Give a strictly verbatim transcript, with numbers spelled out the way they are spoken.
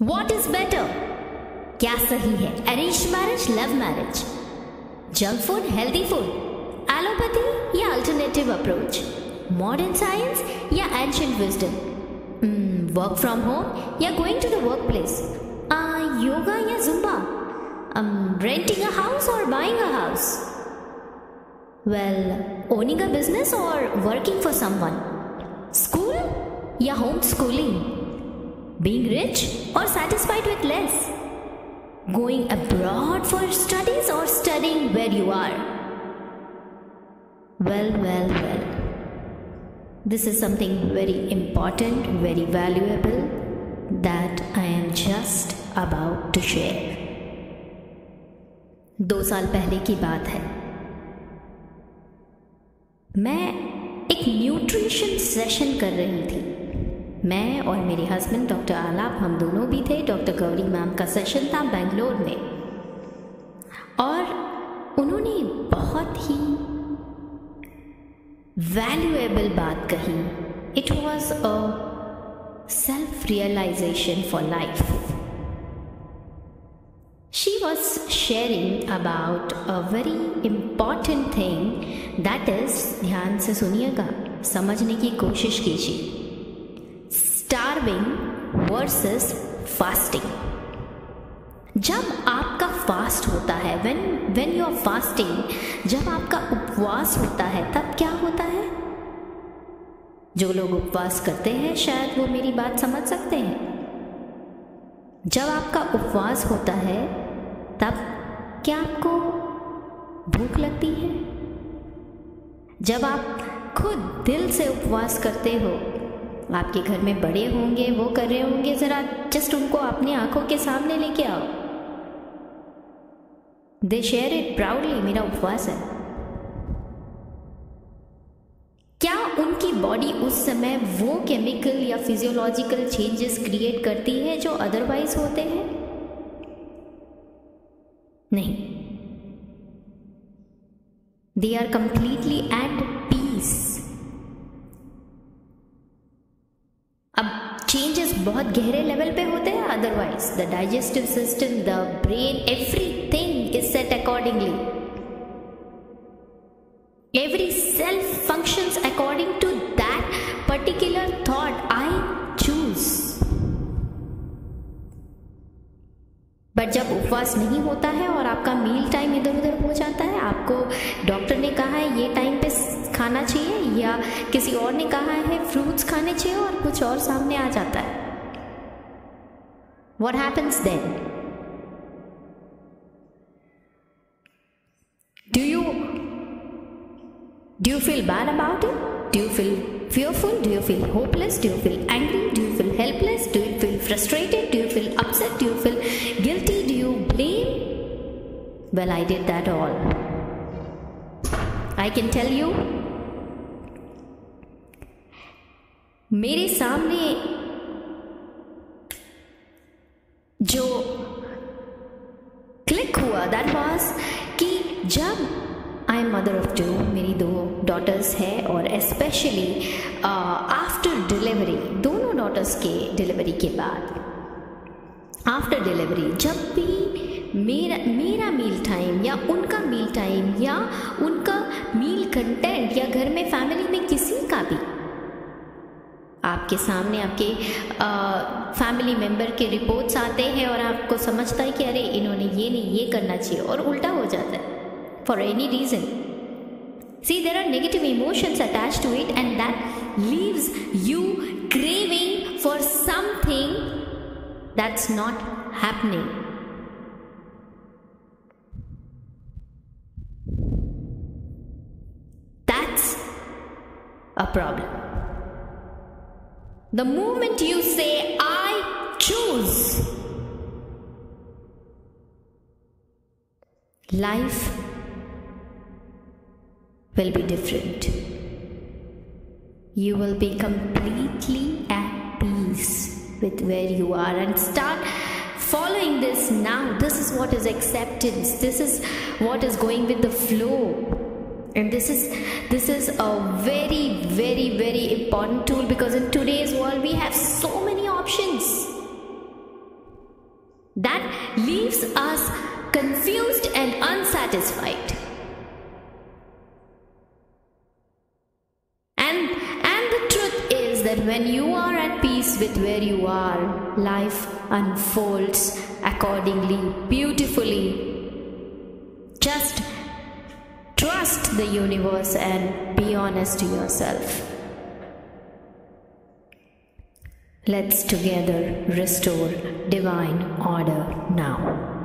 What is better? क्या सही है? Arranged marriage, love marriage, junk food, healthy food, allopathy या alternative approach, modern science या ancient wisdom, hmm, work from home या going to the workplace, uh, yoga या zumba, um, renting a house or buying a house, well, owning a business or working for someone, school या homeschooling, being rich or satisfied with less, going abroad for studies or studying where you are. Well, well, well. This is something very important, very valuable that I am just about to share. दो साल पहले की बात है. मैं एक nutrition session कर रही थी. मैं और मेरे हस्बैंड डॉक्टर आलाप, हम दोनों भी थे. डॉक्टर गौरी मैम का सेशन था बेंगलोर में और उन्होंने बहुत ही वैल्यूएबल बात कही. It was a self realisation for life. She was sharing about a very important thing, that is, ध्यान से सुनिएगा, समझने की कोशिश कीजिए. Starving versus fasting. जब आपका फास्ट होता है, when when you are fasting, जब आपका उपवास होता है, तब क्या होता है? जो लोग उपवास करते हैं शायद वो मेरी बात समझ सकते हैं. जब आपका उपवास होता है तब क्या आपको भूख लगती है? जब आप खुद दिल से उपवास करते हो, आपके घर में बड़े होंगे, वो कर रहे होंगे, जरा जस्ट उनको अपनी आंखों के सामने लेके आओ. दे शेयर इट प्राउडली, मेरा उपवास है. क्या उनकी बॉडी उस समय वो केमिकल या फिजियोलॉजिकल चेंजेस क्रिएट करती है जो अदरवाइज होते हैं? नहीं. They are completely at peace. अब चेंजेस बहुत गहरे लेवल पे होते हैं. Otherwise the digestive system, the brain, everything is set accordingly. Every cell functions according to that particular thought I choose. But जब उपवास नहीं होता है और आपका मील टाइम इधर उधर हो जाता है, आपको डॉक्टर ने कहा है ये टाइम पे खाना चाहिए या किसी और ने कहा है फ्रूट्स खाने चाहिए और कुछ और सामने आ जाता है, what happens then? Do you Do you feel bad about it? Do you feel fearful? Do you feel hopeless? Do you feel angry? Do you feel helpless? Do you feel frustrated? Do you feel upset? Do you feel guilty? Do you blame? Well, I did that all. I can tell you, मेरे सामने जो click हुआ, that was कि जब I am mother of two, मेरी दो daughters हैं और स्पेशली आफ्टर डिलीवरी, दोनों डॉटर्स के डिलीवरी के बाद, आफ्टर डिलीवरी, जब भी मेरा मेरा मील टाइम या उनका मील टाइम या उनका मील कंटेंट या घर में फैमिली में किसी का भी आपके सामने, आपके फैमिली मेम्बर के रिपोर्ट्स आते हैं और आपको समझता है कि अरे इन्होंने ये नहीं, ये करना चाहिए, और उल्टा हो जाता है for any reason. See, there are negative emotions attached to it and that leaves you craving for something that's not happening. That's a problem. The moment you say I choose, life will be different. You will be completely at peace with where you are and start following this now. This is what is acceptance. This is what is going with the flow. And this is this is a very very very important tool, because in today's world we have so many options. that leaves us confused and unsatisfied. And, and the truth is that when you are at peace with where you are, life unfolds accordingly, beautifully. Just trust the universe and be honest to yourself. Let's together restore divine order now.